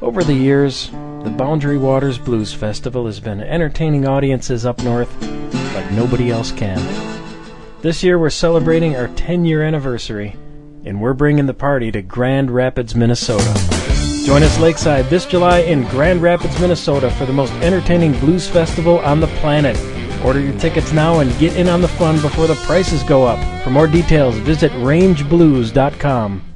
Over the years, the Boundary Waters Blues Festival has been entertaining audiences up north like nobody else can. This year we're celebrating our 10-year anniversary, and we're bringing the party to Grand Rapids, Minnesota. Join us lakeside this July in Grand Rapids, Minnesota for the most entertaining blues festival on the planet. Order your tickets now and get in on the fun before the prices go up. For more details, visit rangeblues.com.